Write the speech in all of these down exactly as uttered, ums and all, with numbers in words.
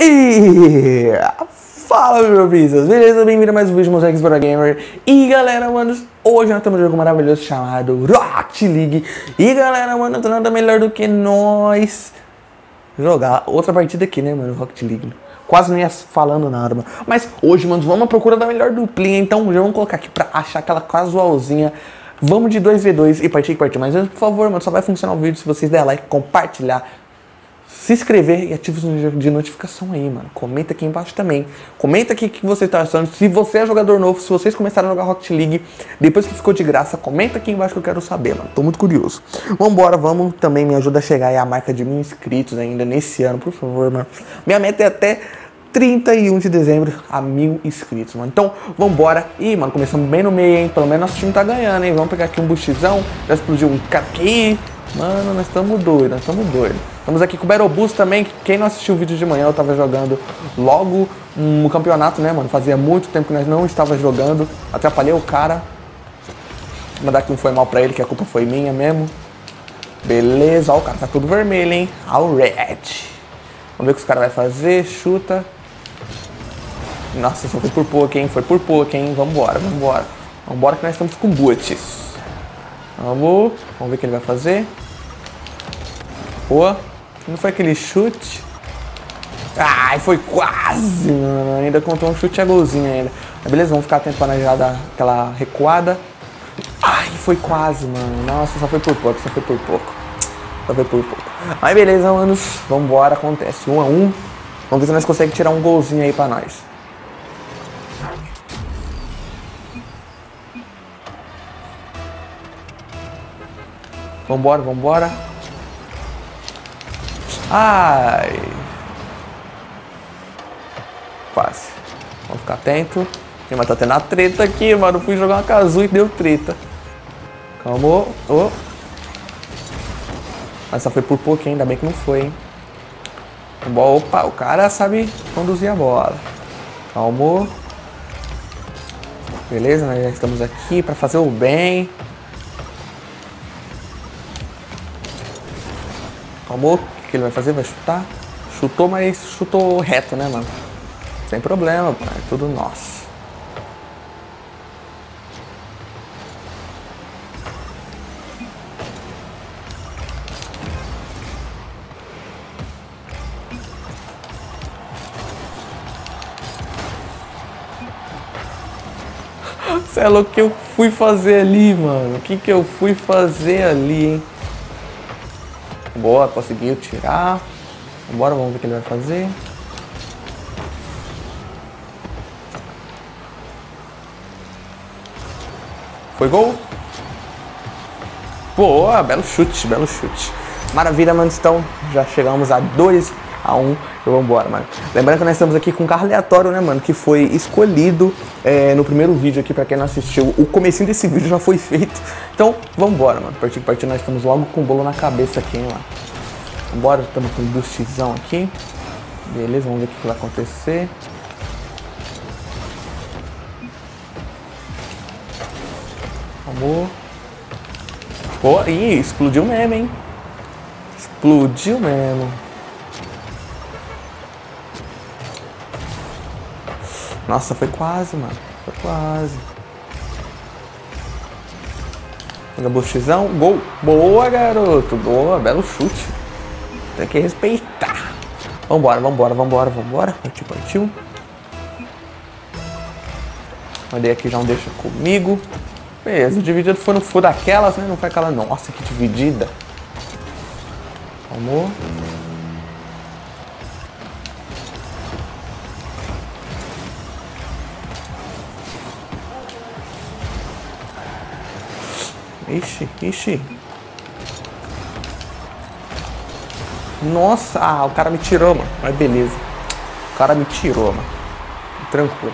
E fala, meu brisas, beleza? Bem-vindo a mais um vídeo do Mosex Bora Gamer. E galera, mano, hoje nós temos um jogo maravilhoso chamado Rocket League. E galera, mano, não tem nada melhor do que nós jogar outra partida aqui, né, mano, Rocket League. Quase não ia falando nada, mano. Mas hoje, mano, vamos à procura da melhor duplinha. Então já vamos colocar aqui pra achar aquela casualzinha. Vamos de dois v dois e partir que partir. Mas por favor, mano, só vai funcionar o vídeo se vocês der like, compartilhar, se inscrever e ativa o sininho de notificação aí, mano. Comenta aqui embaixo também. Comenta aqui o que você tá achando. Se você é jogador novo, se vocês começaram a jogar Rocket League depois que ficou de graça, comenta aqui embaixo que eu quero saber, mano. Tô muito curioso. Vambora, vamos. Também me ajuda a chegar aí a marca de mil inscritos ainda nesse ano, por favor, mano. Minha meta é até trinta e um de dezembro a mil inscritos, mano. Então, vambora. Ih, mano, começamos bem no meio, hein. Pelo menos nosso time tá ganhando, hein. Vamos pegar aqui um boostzão. Já explodiu um cara aqui. Mano, nós estamos doidos, nós estamos doidos. Estamos aqui com o Battle Boost também. Quem não assistiu o vídeo de manhã, eu tava jogando logo no campeonato, né, mano? Fazia muito tempo que nós não estava jogando. Atrapalhei o cara. Vou mandar aqui um foi mal pra ele, que a culpa foi minha mesmo. Beleza, ó, o cara tá tudo vermelho, hein? All red. Vamos ver o que os caras vão fazer. Chuta. Nossa, só foi por pouco, hein? Foi por pouco, hein? Vambora, vambora. Vambora que nós estamos com boots. Vamos. Vamos ver o que ele vai fazer. Boa. Não foi aquele chute. Ai, foi quase, mano. Ainda contou um chute a golzinho ainda. Mas beleza, vamos ficar atento pra nós já dar aquela recuada. Ai, foi quase, mano. Nossa, só foi por pouco, só foi por pouco. Só foi por pouco. Mas beleza, manos. Vambora, acontece. Um a um. Vamos ver se nós conseguimos tirar um golzinho aí pra nós. Vambora, vambora. Ai. Quase. Vamos ficar atento. Mas tá tendo a treta aqui, mano. Fui jogar uma Kazu e deu treta. Calma. Oh. Mas só foi por pouco, ainda bem que não foi, hein. Opa, o cara sabe conduzir a bola. Calma. Beleza, nós já estamos aqui pra fazer o bem. Calma. O que ele vai fazer? Vai chutar? Chutou, mas chutou reto, né, mano? Sem problema, pô. É tudo nosso. Cê é louco, o que eu fui fazer ali, mano? O que que eu fui fazer ali, hein? Boa, conseguiu tirar. Bora, vamos ver o que ele vai fazer. Foi gol? Boa, belo chute, belo chute. Maravilha, mano. Então, já chegamos a dois a um. Então, vambora, mano. Lembrando que nós estamos aqui com um carro aleatório, né, mano? Que foi escolhido é, no primeiro vídeo aqui, pra quem não assistiu. O comecinho desse vídeo já foi feito. Então, vambora, mano. Partir que partir, nós estamos logo com o bolo na cabeça aqui, hein, mano. Vambora, estamos com um boostzão aqui. Beleza, vamos ver o que vai acontecer. Vamos. Pô, ih, explodiu mesmo, hein? Explodiu mesmo. Nossa, foi quase, mano. Foi quase. Manda boostzão. Gol. Boa, garoto. Boa, belo chute. Tem que respeitar. Vambora, vambora, vambora, vambora. Partiu, partiu. Mandei aqui já um deixa comigo. Beleza, o dividido foi no full daquelas, né? Não foi aquela. Nossa, que dividida. Vamos. Ixi, ixi. Nossa, ah, o cara me tirou, mano. Mas beleza. O cara me tirou, mano. Tranquilo.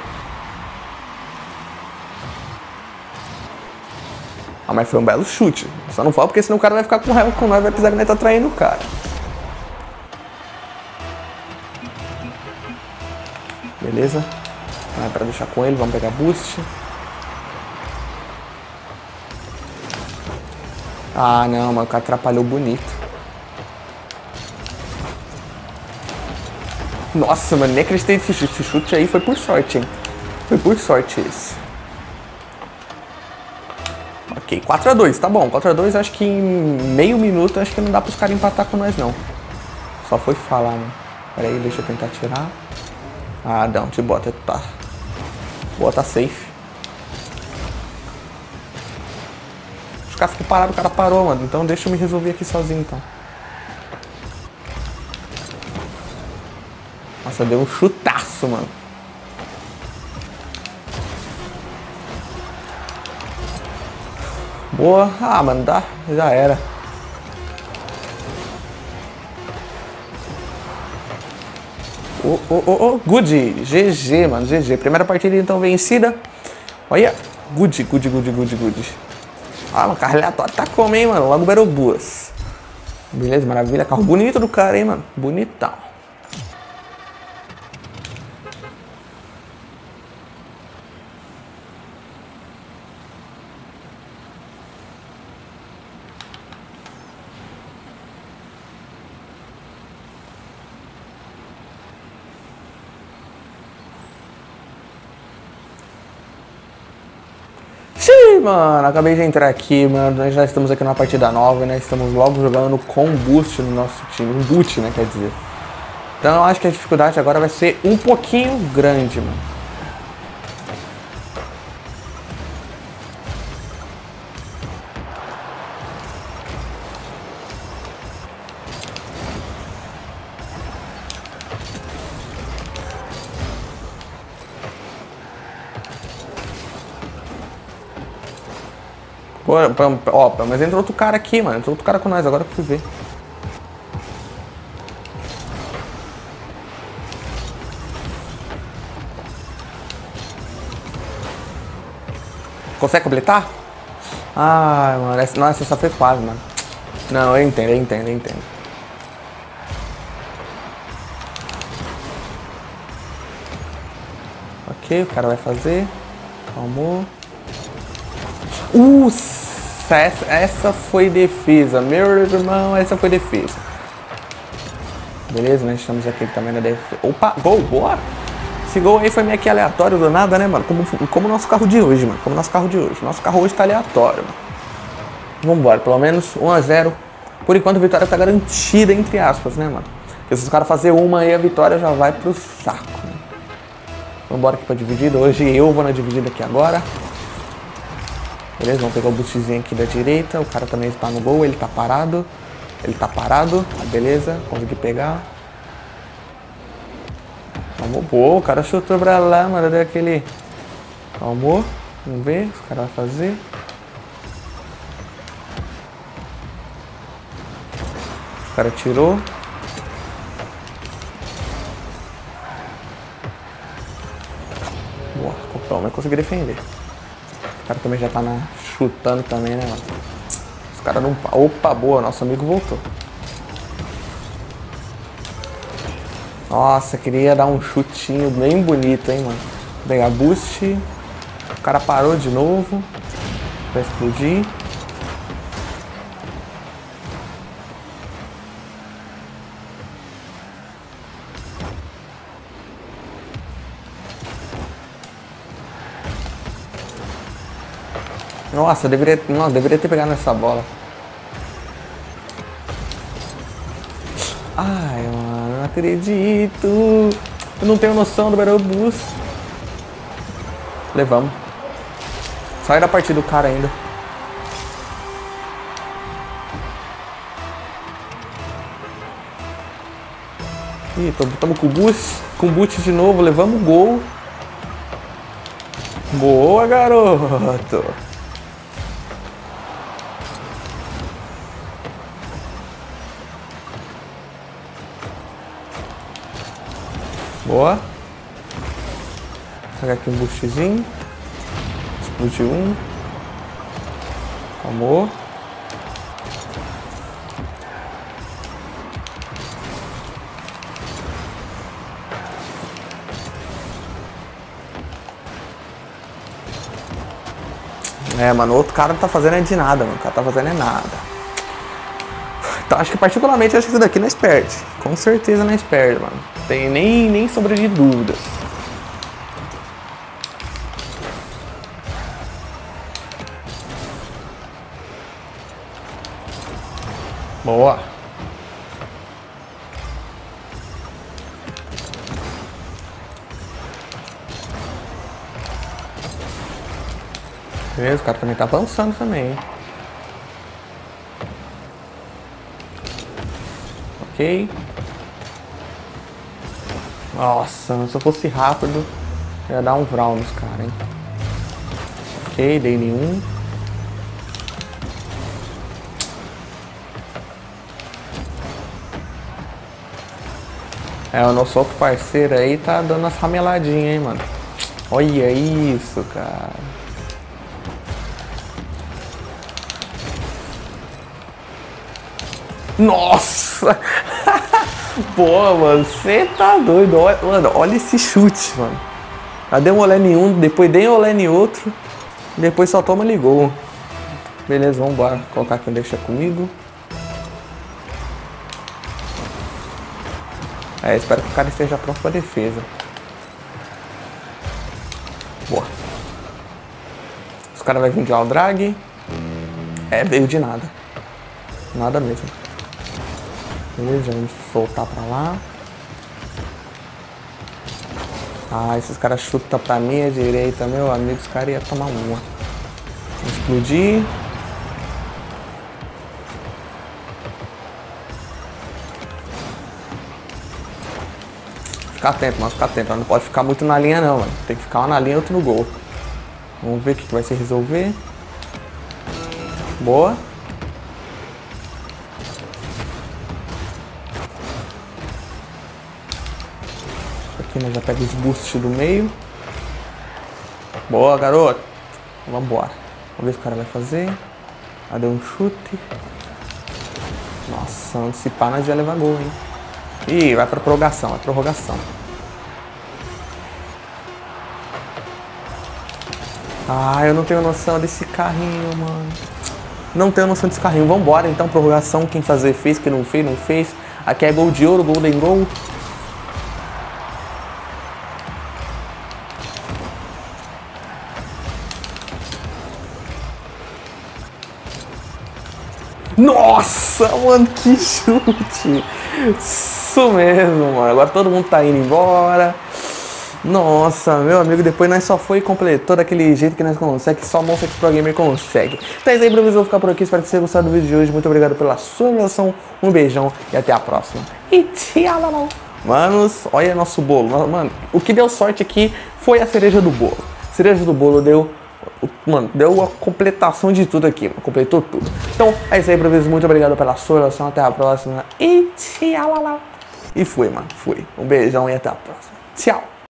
Ah, mas foi um belo chute. Só não fala porque senão o cara vai ficar com raiva com nós, vai precisar que nós tá traindo o cara. Beleza. Não é pra deixar com ele, vamos pegar boost. Ah, não, mas o cara atrapalhou bonito. Nossa, mano, nem acreditei nesse chute. Esse chute aí foi por sorte, hein? Foi por sorte esse. Ok, quatro a dois, tá bom. quatro a dois, acho que em meio minuto, acho que não dá pros caras empatar com nós, não. Só foi falar, mano. Pera aí, deixa eu tentar tirar. Ah, não, te bota, tá. Bota safe. Os caras ficam parados, o cara parou, mano. Então deixa eu me resolver aqui sozinho, então. Nossa, deu um chutaço, mano. Boa. Ah, mano, dá. Já era. Oh, oh, oh, oh. Good. G G, mano. G G. Primeira partida, então, vencida. Olha. Good, good, good, good, good. Ah, mano, carro aleatório tá como, hein, mano? Logo Berobuas. Beleza, maravilha. Carro bonito do cara, hein, mano? Bonitão. Xiii, mano, acabei de entrar aqui, mano. Nós já estamos aqui numa partida nova, né? Estamos logo jogando com boost no nosso time. Um boot, né? Quer dizer. Então eu acho que a dificuldade agora vai ser um pouquinho grande, mano. Pô, ó, mas entrou outro cara aqui, mano. Entrou outro cara com nós, agora que eu fui ver. Consegue completar? Ai, mano, essa, nossa, essa foi quase, mano. Não, eu entendo, eu entendo, eu entendo. Ok, o cara vai fazer. Calmou. Uh, essa, essa foi defesa, meu irmão, essa foi defesa. Beleza, nós estamos aqui também na defesa. Opa, gol, boa. Esse gol aí foi meio que aleatório do nada, né, mano? Como, como o nosso carro de hoje, mano. Como o nosso carro de hoje. Nosso carro hoje tá aleatório, mano. Vambora, pelo menos um a zero. Por enquanto a vitória tá garantida, entre aspas, né, mano? Porque se os caras fazerem uma aí, a vitória já vai pro saco, né? Vambora aqui pra dividida. Hoje eu vou na dividida aqui agora. Beleza, vamos pegar o boostzinho aqui da direita. O cara também está no gol, ele tá parado. Ele tá parado. Beleza, consegui pegar. Calmou, boa, o cara chutou pra lá, mano. Deu aquele. Calmou. Vamos ver o que o cara vai fazer. O cara tirou. Boa, pelo menos consegui defender. O cara também já tá na, chutando também, né, mano? Os caras não... Opa, boa, nosso amigo voltou. Nossa, queria dar um chutinho bem bonito, hein, mano. Pegar boost. O cara parou de novo. Vai explodir. Nossa, eu deveria, não, deveria ter pegado nessa bola. Ai, mano, não acredito. Eu não tenho noção do Berobuas. Levamos. Sai da partida do cara ainda. Ih, estamos com o boost, com o boot de novo, levamos o gol. Boa, garoto. Boa. Vou pegar aqui um boostzinho. Explodiu um. Calmou. É, mano, o outro cara não tá fazendo é de nada, mano. O cara tá fazendo é nada. Então, acho que particularmente acho que isso daqui nós perde. Com certeza nós perde, mano. Tem nem, nem sombra de dúvidas. Boa. Beleza, o cara também tá avançando também, hein? Ok. Nossa, se eu fosse rápido, ia dar um vral nos caras, hein? Ok, dei nenhum. É, o nosso outro parceiro aí tá dando as rameladinhas, hein, mano? Olha isso, cara. Nossa! Pô, mano, você tá doido. Olha, mano, olha esse chute, mano. Já deu um olé em um, depois dei um olé em outro, depois só toma ligou. Beleza, vamos embora. Colocar aqui um deixa comigo. É, espero que o cara esteja pronto pra defesa. Boa. Os caras vão vir de Aldrag. É, veio de nada. Nada mesmo. Beleza, vamos soltar pra lá. Ah, esses caras chutam pra minha direita, meu amigo. Os caras iam tomar uma. Vamos explodir. Ficar atento, mas ficar atento. Não pode ficar muito na linha não, mano. Tem que ficar uma na linha e outro no gol. Vamos ver o que, que vai se resolver. Boa. Aqui nós já pega os boosts do meio. Boa, garoto. Vambora. Vamos ver o que o cara vai fazer. Ah, deu um chute. Nossa, antecipar nós ia levar gol, hein. Ih, vai pra prorrogação, vai pra prorrogação. Ah, eu não tenho noção desse carrinho, mano. Não tenho noção desse carrinho. Vambora, então, prorrogação. Quem fazer fez, quem não fez, não fez. Aqui é gol de ouro, golden goal. Nossa, mano, que chute. Isso mesmo, mano. Agora todo mundo tá indo embora. Nossa, meu amigo, depois nós só foi e completou daquele jeito que nós conseguimos, que só Monster X Pro Gamer consegue. Então é isso aí, pra vocês, eu vou ficar por aqui. Espero que vocês tenham gostado do vídeo de hoje. Muito obrigado pela sua relação. Um beijão e até a próxima. E tchau, manos, olha nosso bolo. Mano, o que deu sorte aqui foi a cereja do bolo. A cereja do bolo deu... Mano, deu a completação de tudo aqui, mano. Completou tudo. Então, é isso aí, pra vocês. Muito obrigado pela sua relação. Até a próxima. E tchau. E fui, mano. Fui. Um beijão e até a próxima. Tchau.